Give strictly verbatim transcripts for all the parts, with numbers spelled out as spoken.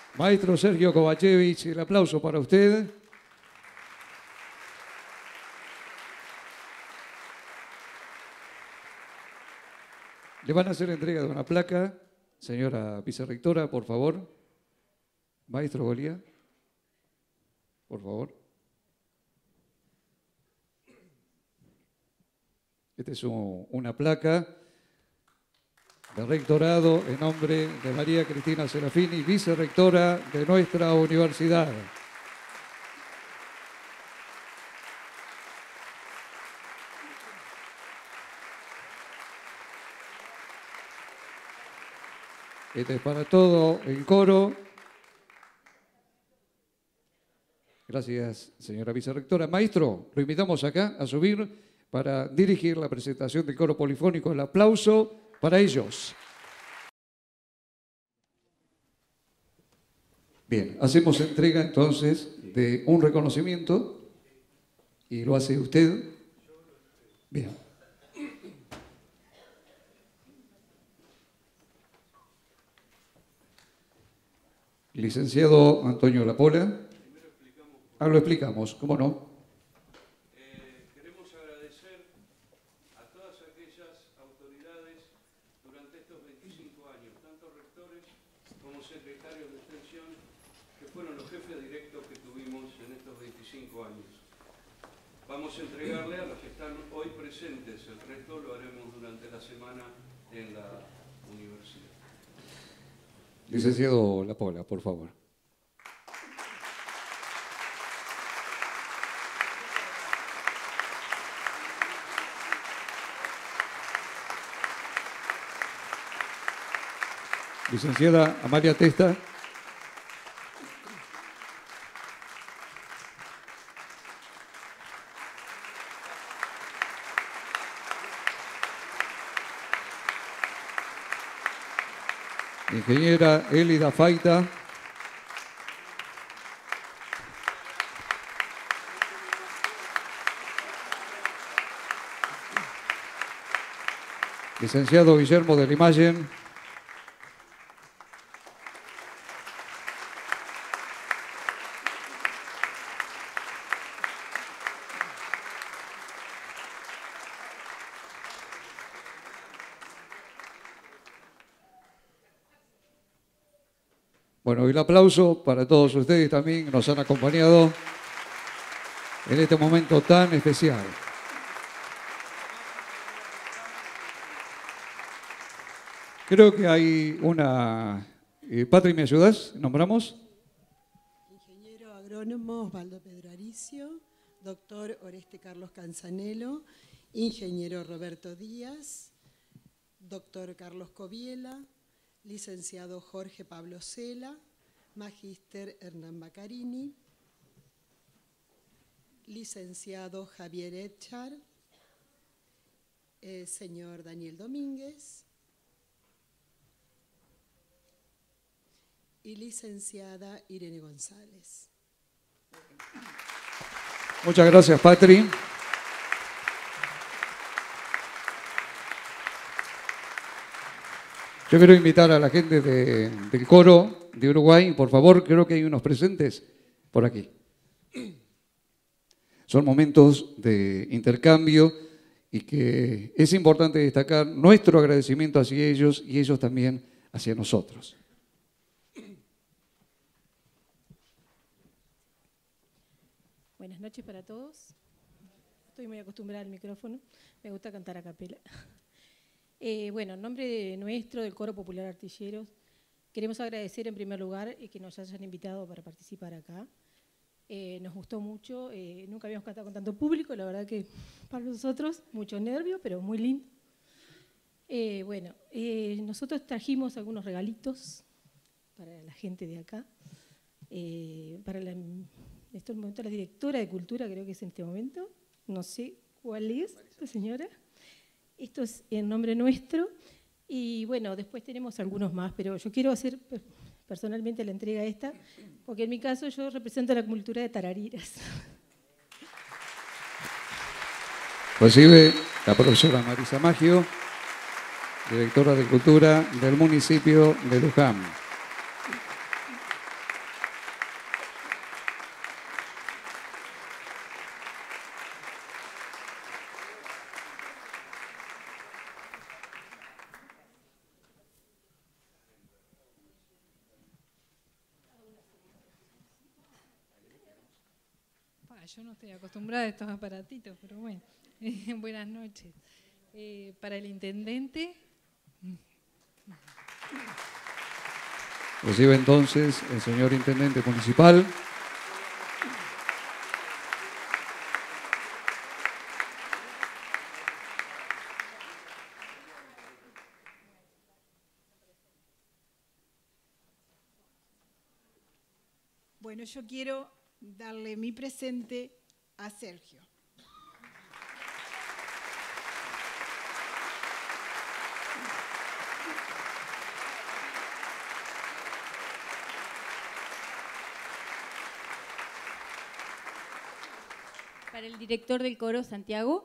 Maestro Sergio Kovačević, el aplauso para usted. Le van a hacer entrega de una placa. Señora vicerrectora, por favor. Maestro Golía, por favor. Esta es un, una placa de rectorado en nombre de María Cristina Serafini, vicerrectora de nuestra universidad. Este es para todo el coro. Gracias, señora vicerrectora. Maestro, lo invitamos acá a subir para dirigir la presentación del coro polifónico. El aplauso para ellos. Bien, hacemos entrega entonces de un reconocimiento y lo hace usted. Bien. Licenciado Antonio Lapola. Ah, lo explicamos, ¿cómo no? Eh, queremos agradecer a todas aquellas autoridades durante estos veinticinco años, tanto rectores como secretarios de extensión, que fueron los jefes directos que tuvimos en estos veinticinco años. Vamos a entregarle a los que están hoy presentes, el resto lo haremos durante la semana en la universidad. Licenciado Lapola, por favor. Licenciada Amalia Testa. Ingeniera Elida Faita. Licenciado Guillermo de Limayen. Bueno, y el aplauso para todos ustedes también que nos han acompañado en este momento tan especial. Creo que hay una... Eh, Patri, ¿me ayudas? ¿Nombramos? Ingeniero agrónomo Osvaldo Pedro Aricio, doctor Oreste Carlos Canzanelo, ingeniero Roberto Díaz, doctor Carlos Coviela, licenciado Jorge Pablo Cela, magíster Hernán Baccarini, licenciado Javier Etchar, eh, señor Daniel Domínguez y licenciada Irene González. Muchas gracias, Patri. Yo quiero invitar a la gente de, del coro de Uruguay, por favor, creo que hay unos presentes por aquí. Son momentos de intercambio y que es importante destacar nuestro agradecimiento hacia ellos y ellos también hacia nosotros. Buenas noches para todos. Estoy muy acostumbrada al micrófono, me gusta cantar a capela. Eh, bueno, en nombre de nuestro, del Coro Popular Artilleros, queremos agradecer en primer lugar eh, que nos hayan invitado para participar acá. Eh, nos gustó mucho, eh, nunca habíamos cantado con tanto público, la verdad que para nosotros mucho nervio, pero muy lindo. Eh, bueno, eh, nosotros trajimos algunos regalitos para la gente de acá, eh, para la, en este momento la directora de Cultura, creo que es en este momento, no sé cuál es, esta señora. Esto es en nombre nuestro y bueno, después tenemos algunos más, pero yo quiero hacer personalmente la entrega esta, porque en mi caso yo represento la cultura de Tarariras. Recibe la profesora Marisa Maggio, directora de Cultura del municipio de Luján. yo no estoy acostumbrada a estos aparatitos, pero bueno. Buenas noches. Eh, para el intendente. Recibe entonces el señor intendente municipal. Bueno, yo quiero darle mi presente a Sergio. Para el director del coro, Santiago.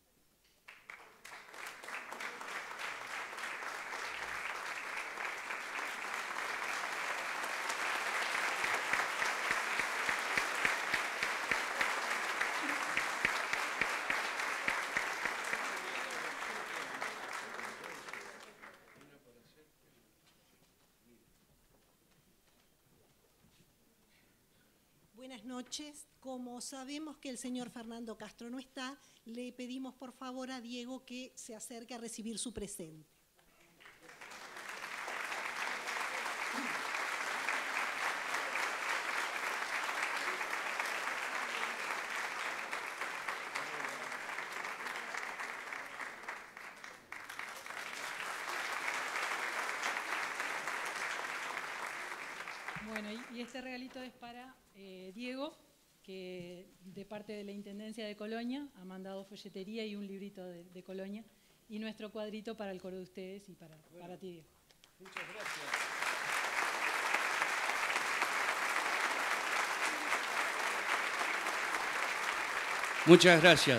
Buenas noches. Como sabemos que el señor Fernando Castro no está, le pedimos por favor a Diego que se acerque a recibir su presente. Bueno, y este regalito es para eh, Diego, que de parte de la Intendencia de Colonia ha mandado folletería y un librito de, de Colonia, y nuestro cuadrito para el coro de ustedes y para, bueno, para ti, Diego. Muchas gracias. Muchas gracias.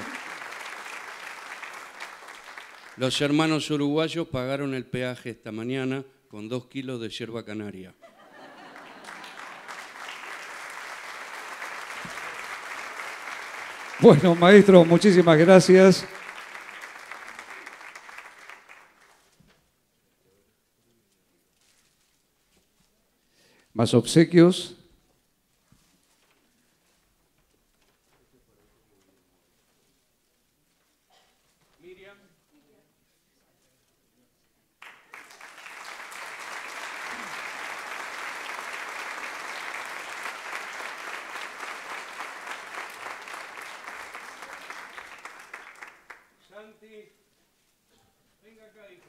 Los hermanos uruguayos pagaron el peaje esta mañana con dos kilos de yerba canaria. Bueno, maestro, muchísimas gracias. Más obsequios. Miriam. Santi, venga acá, hijo.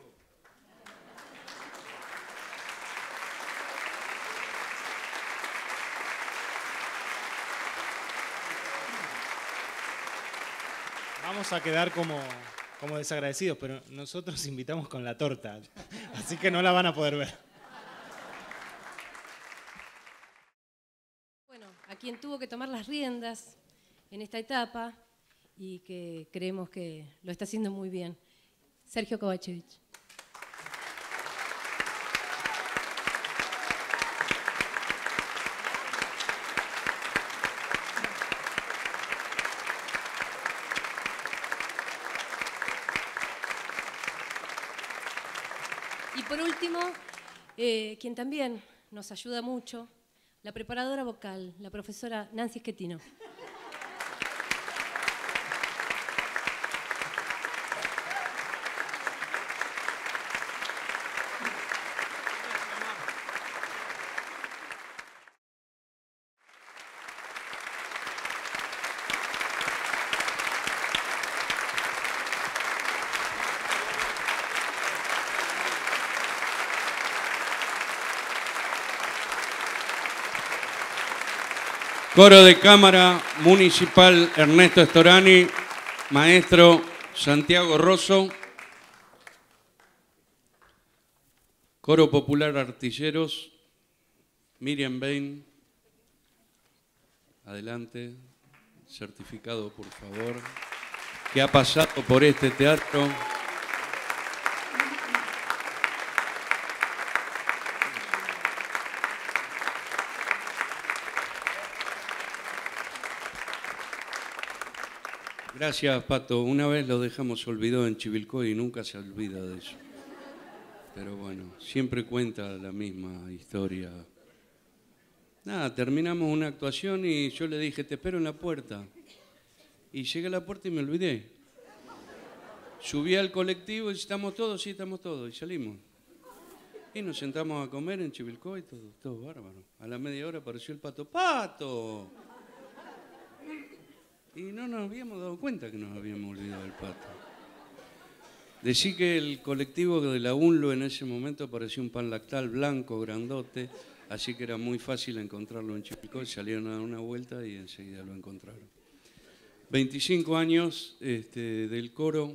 Vamos a quedar como, como desagradecidos, pero nosotros invitamos con la torta, así que no la van a poder ver. Bueno, a quien tuvo que tomar las riendas en esta etapa y que creemos que lo está haciendo muy bien, Sergio Kovachevich. Y por último, eh, quien también nos ayuda mucho, la preparadora vocal, la profesora Nancy Schettino. Coro de Cámara Municipal Ernesto Storani, maestro Santiago Rosso. Coro Popular Artilleros, Miriam Bain. Adelante, certificado por favor, que ha pasado por este teatro. Gracias, Pato. Una vez lo dejamos olvidado en Chivilcoy y nunca se olvida de eso. Pero bueno, siempre cuenta la misma historia. Nada, terminamos una actuación y yo le dije, te espero en la puerta. Y llegué a la puerta y me olvidé. Subí al colectivo y ¿estamos todos? Sí, estamos todos. Y salimos. Y nos sentamos a comer en Chivilcoy, todo, todo bárbaro. A la media hora apareció el Pato. ¡Pato! Y no nos habíamos dado cuenta que nos habíamos olvidado del Pato. Decí que el colectivo de la U N L O en ese momento apareció un pan lactal blanco, grandote, así que era muy fácil encontrarlo en Chivilcoy. Salieron a dar una vuelta y enseguida lo encontraron. veinticinco años este, del coro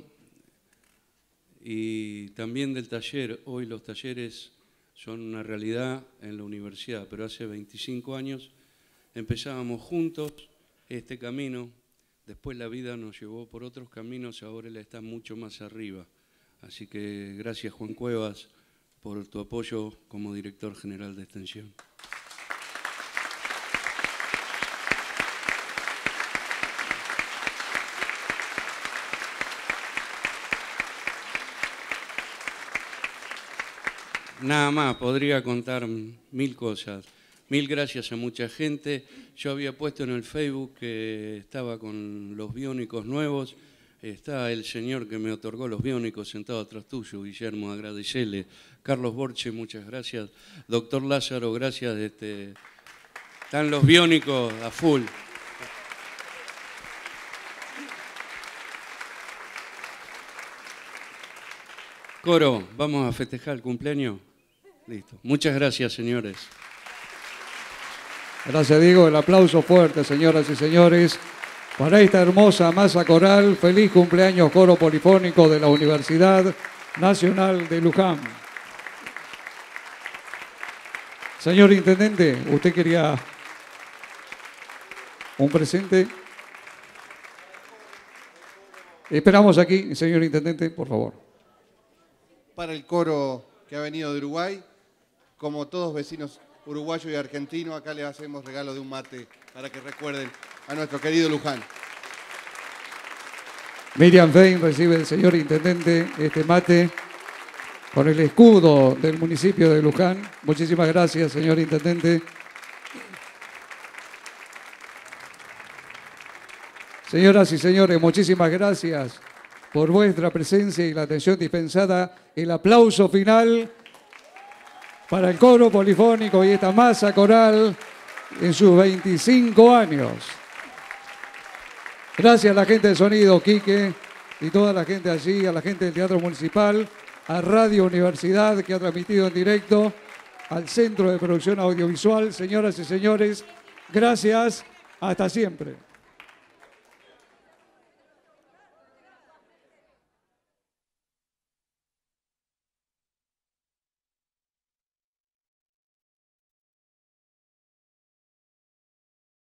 y también del taller. Hoy los talleres son una realidad en la universidad, pero hace veinticinco años empezábamos juntos este camino. Después la vida nos llevó por otros caminos, ahora él está mucho más arriba. Así que gracias, Juan Cuevas, por tu apoyo como director general de Extensión. Nada más, podría contar mil cosas. Mil gracias a mucha gente. Yo había puesto en el Facebook que estaba con los biónicos nuevos. Está el señor que me otorgó los biónicos sentado atrás tuyo, Guillermo, agradecele. Carlos Borche, muchas gracias. Doctor Lázaro, gracias. Este, están los biónicos a full. Coro, ¿vamos a festejar el cumpleaños? Listo. Muchas gracias, señores. Gracias, Diego. El aplauso fuerte, señoras y señores, para esta hermosa masa coral. Feliz cumpleaños, Coro Polifónico de la Universidad Nacional de Luján. Señor Intendente, ¿usted quería un presente? Esperamos aquí, señor Intendente, por favor. Para el coro que ha venido de Uruguay, como todos vecinos uruguayo y argentino, acá les hacemos regalo de un mate para que recuerden a nuestro querido Luján. Miriam Fein recibe del señor Intendente este mate con el escudo del municipio de Luján. Muchísimas gracias, señor Intendente. Señoras y señores, muchísimas gracias por vuestra presencia y la atención dispensada. El aplauso final para el Coro Polifónico y esta masa coral en sus veinticinco años. Gracias a la gente de sonido, Quique, y toda la gente allí, a la gente del Teatro Municipal, a Radio Universidad, que ha transmitido en directo, al Centro de Producción Audiovisual. Señoras y señores, gracias. Hasta siempre.